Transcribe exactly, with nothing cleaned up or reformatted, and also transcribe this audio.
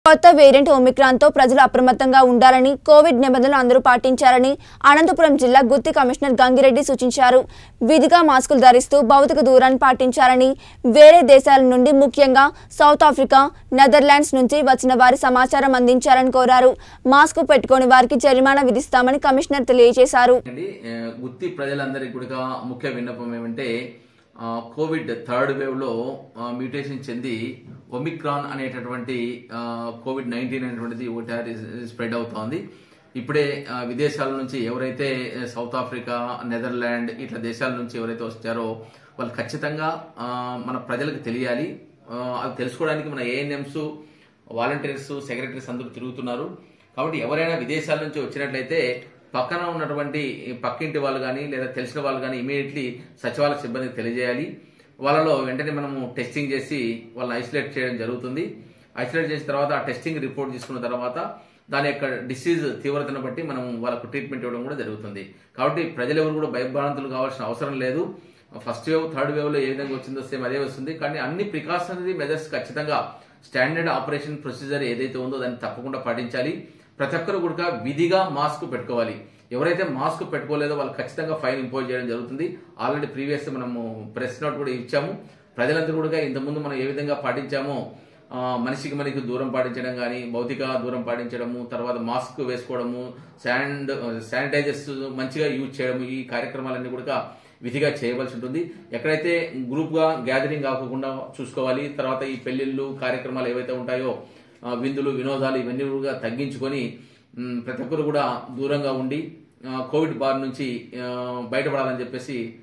కొత్త variant Omicron తో ప్రజలు అప్రమత్తంగా ఉండాలని కోవిడ్ నిబంధనలు అందరూ పాటించాలని అనంతపురం జిల్లా గుత్తి కమిషనర్ గంగిరెడ్డి సూచించారు. విధిగా మాస్కులు ధరిస్తూ భౌతిక దూరాన్ని పాటించాలని వేరే దేశాల నుండి ముఖ్యంగా సౌత్ ఆఫ్రికా, నెదర్లాండ్స్ నుంచి వచ్చిన వారి సమాచారం అందించాలని కోరారు. మాస్క్ పెట్టుకోని వారికి జరిమానా విధిస్తామని కమిషనర్ తెలియజేశారు. గుత్తి ప్రజలందరికీ కూడా ముఖ్య విన్నపం ఏమంటే కోవిడ్ థర్డ్ వేవ్ లో మ్యూటేషన్ చెంది ఒమిక్రాన్ అనేటటువంటి కోవిడ్ నైన్టీన్ అనేటువంటిది ఒకటి స్ప్రెడ్ అవుతోంది. ఇప్పుడే విదేశాల నుంచి ఎవరైతే సౌత్ ఆఫ్రికా, నెదర్లాండ్ ఇట్లా దేశాల నుంచి ఎవరైతే వచ్చారో వాళ్ళు ఖచ్చితంగా మన ప్రజలకు తెలియాలి. అది తెలుసుకోవడానికి మన ఏఎన్ఎంస్, వాలంటీర్స్, సెక్రటరీస్ అందరూ తిరుగుతున్నారు. కాబట్టి ఎవరైనా విదేశాల నుంచి వచ్చినట్లయితే పక్కన ఉన్నటువంటి పక్కింటి వాళ్ళు కానీ లేదా తెలిసిన వాళ్ళు కానీ ఇమీడియట్లీ సచివాలయ సిబ్బందికి తెలియజేయాలి. వాళ్ళలో వెంటనే మనము టెస్టింగ్ చేసి వాళ్ళని ఐసోలేట్ చేయడం జరుగుతుంది. ఐసోలేట్ చేసిన తర్వాత ఆ టెస్టింగ్ రిపోర్ట్ తీసుకున్న తర్వాత దాని యొక్క డిసీజ్ తీవ్రతను బట్టి మనం వాళ్ళకు ట్రీట్మెంట్ ఇవ్వడం కూడా జరుగుతుంది. కాబట్టి ప్రజలెవరు కూడా భయభ్రాంతులు కావాల్సిన అవసరం లేదు. ఫస్ట్ వేవ్, థర్డ్ వేవ్ లో ఏ విధంగా వచ్చిందో సేమ్ అదే వస్తుంది. కానీ అన్ని ప్రికాషనరీ మెజర్స్ ఖచ్చితంగా స్టాండర్డ్ ఆపరేషన్ ప్రొసీజర్ ఏదైతే ఉందో దాన్ని తప్పకుండా పాటించాలి. ప్రతి ఒక్కరు కూడా విధిగా మాస్క్ పెట్టుకోవాలి. ఎవరైతే మాస్క్ పెట్టుకోలేదో వాళ్ళు ఖచ్చితంగా ఫైన్ ఇంపోజ్ చేయడం జరుగుతుంది. ఆల్రెడీ ప్రీవియస్ మనము ప్రెస్ నోట్ కూడా ఇచ్చాము. ప్రజలందరూ కూడా ఇంతకుముందు మనం ఏ విధంగా పాటించామో మనిషికి మనకి దూరం పాటించడం కానీ, భౌతిక దూరం పాటించడము, తర్వాత మాస్క్ వేసుకోవడము, శాండ్ శానిటైజర్స్ మంచిగా యూజ్ చేయడము, ఈ కార్యక్రమాలన్నీ కూడా విధిగా చేయవలసి ఉంటుంది. ఎక్కడైతే గ్రూప్ గా గ్యాదరింగ్ కాకుండా చూసుకోవాలి. తర్వాత ఈ పెళ్లిళ్ళు కార్యక్రమాలు ఏవైతే ఉంటాయో విందులు, వినోదాలు ఇవన్నీ కూడా తగ్గించుకొని ప్రతి ఒక్కరు కూడా దూరంగా ఉండి కోవిడ్ బారి నుంచి బయటపడాలని చెప్పేసి